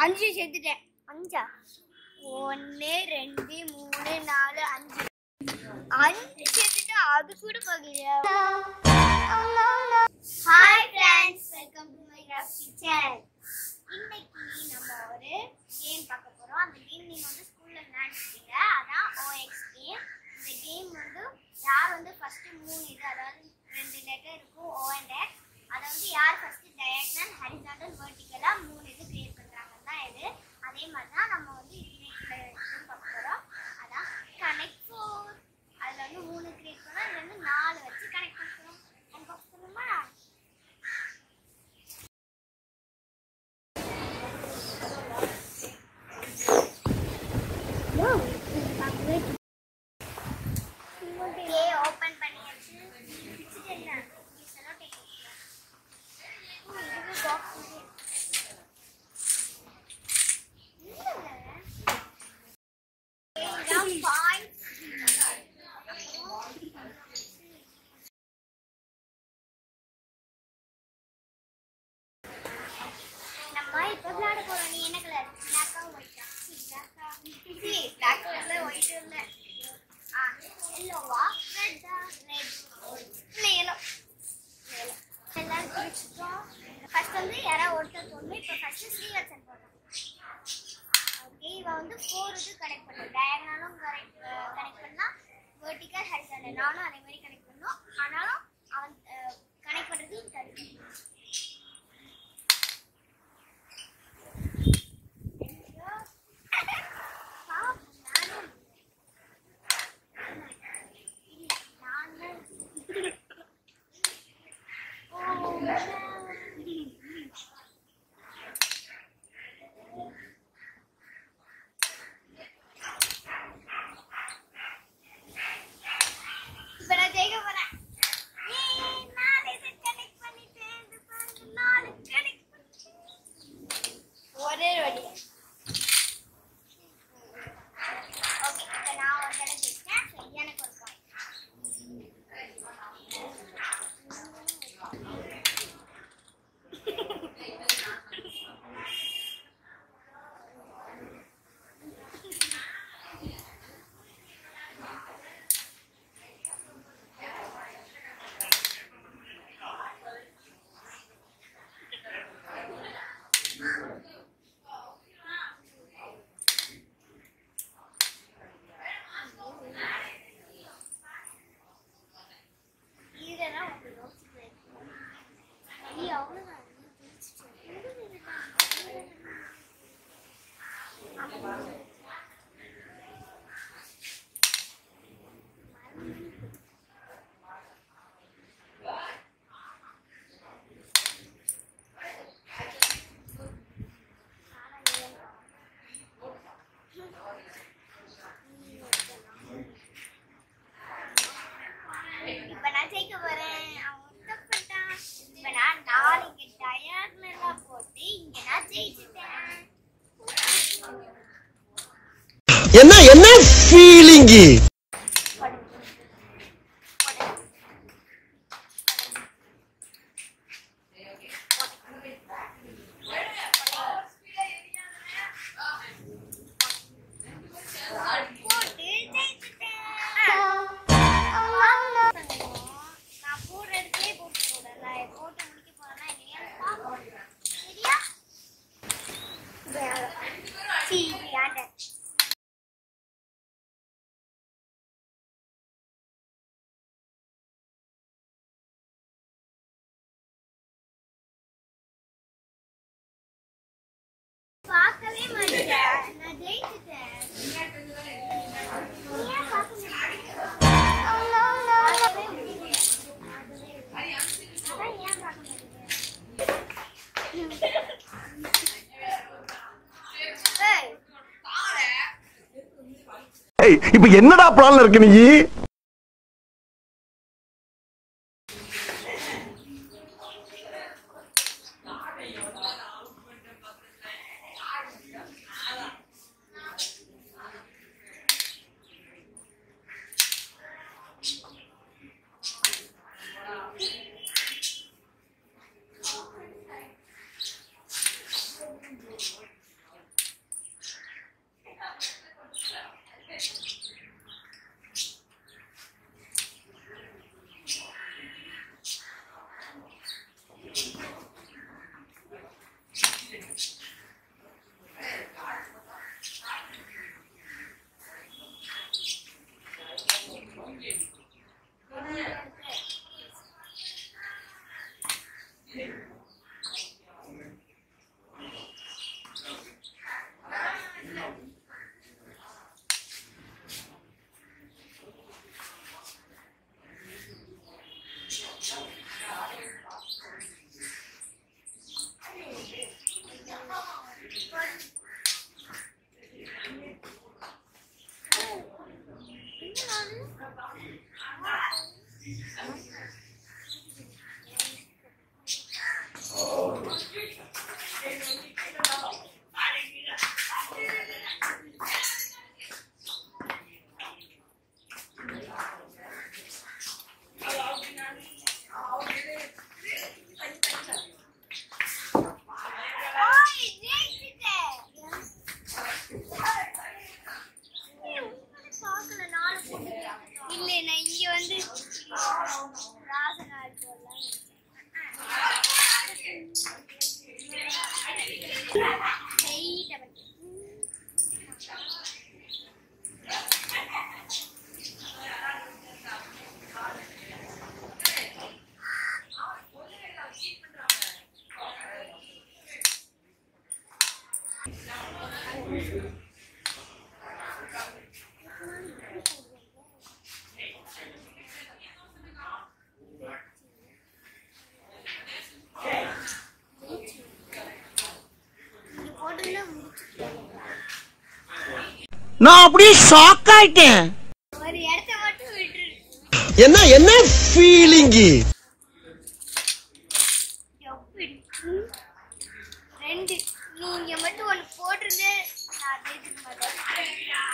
5 சேர்த்துட்டேன். 5 1 2 3 4 5 5 சேர்த்துட்டு அது கூட பார்க்கலையா? Hi friends, welcome to my craft kitchen. இன்னைக்கு நம்ம ஒரு கேம் பார்க்க போறோம். அந்த கேம் நீங்க வந்து ஸ்கூல்ல விளையாண்டுருக்கீங்க. அதான் OX கேம். இந்த கேம் வந்து யார் வந்து ஃபர்ஸ்ட் 3 இது அதாவது 2 லெட்டர் இருக்கும் O and X. அதை வந்து யார் ஃபர்ஸ்ட் டயகனல் ஹரிசாண்டல் வெர்டிகலா 3 இது கிரியேட் பண்றாங்கன்னு தான் இது. அதே மாதிரி தான் நம்ம வந்து இன்னைக்கு பார்க்க போறோம். அதான் கனெக்ட் 4. அதுல வந்து 3 கிரியேட் பண்ணா இதுல வந்து 4 வச்சு கனெக்ட் பண்ணுறோம். அன்பாக்ஸ் பண்ணுமா? ஓபன் பண்ணியாச்சு. நம்ம இப்ப விளையாட போறோம். நீ என்ன கலர்? பிளாக்கா ஒயிட்டா? பிளாக் கலர்ல ஒயிட் இல்ல. எல்லோவா? ரெட்டா? ரெட் இல்ல எல்லோ. எல்லாரும் பிடிச்சிட்டோம். ஃபர்ஸ்ட் வந்து யாராவது ஒருத்தர் சொல்லணும். இப்போ ஃபர்ஸ்ட் ஸ்ரீவர்சன் போடுறோம். ஓகே, இவ வந்து 4 இது கனெக்ட் பண்ணும். டயகனலும் கனெக்ட் பண்ணா வெர்டிகல் ஹரிசாண்டல். நானும் அதே மாதிரி கனெக்ட் பண்ணோம். ஆனாலும் அவன் கனெக்ட் பண்றது தடுக்கும். என்ன ஃபீலிங்? பார்க்கவே மாட்டேன். நான் ஜெயிச்சிட்டேன். இப்ப என்னடா பிளான்ல இருக்கு நீ? நான் அப்படியே ஷாக் ஆயிட்டேன். ஒரு இடத்த மட்டும் விட்டுரு. என்ன ஃபீலிங்? ரெண்டு நீங்க மட்டும் ஒன்னு போட்டுருந்து நான் ஜெயிச்சுக்க மாட்டேன்.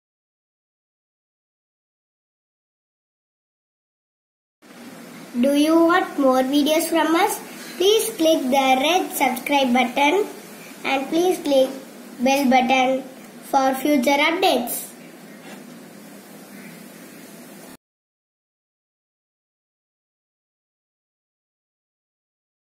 Do you want more videos from us? Please click the red subscribe button and please click bell button for future updates.